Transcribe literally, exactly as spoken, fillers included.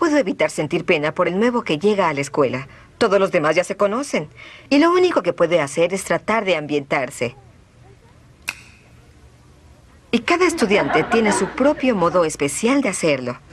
puedo evitar sentir pena por el nuevo que llega a la escuela. Todos los demás ya se conocen. Y lo único que puede hacer es tratar de ambientarse. Y cada estudiante tiene su propio modo especial de hacerlo.